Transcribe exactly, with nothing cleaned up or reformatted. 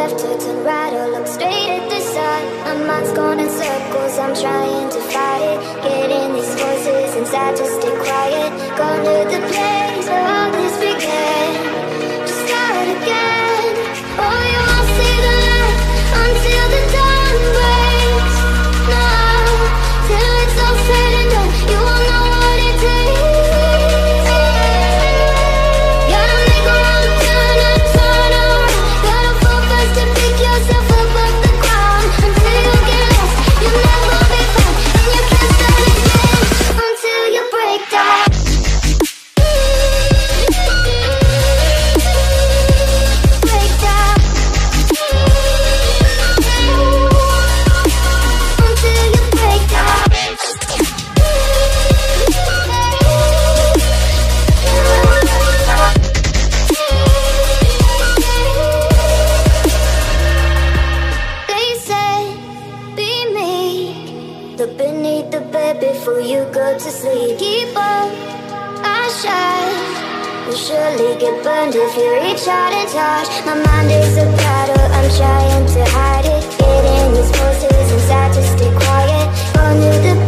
left or turn right or look straight at the sun. My mind's going in circles, I'm trying to fight it. Getting these voices inside to stay quiet. Gone to the place where all this began. Just start again. Oh, you won't see the light until the dawn breaks. No, till it's all said and done, you won't know what it takes. Gotta make a wrong turn and turn around. Gotta fall fast to pick yourself up off the ground. Until you get lost, you'll never be found. And you can't start again until you break down. Break down. Until you break down. They say, be meek. Look beneath the bed before you go to sleep. Keep up, I shine. You'll surely get burned if you reach out and touch. My mind is a battle, I'm trying to hide it. Getting these voices inside to stay quiet. Gone to the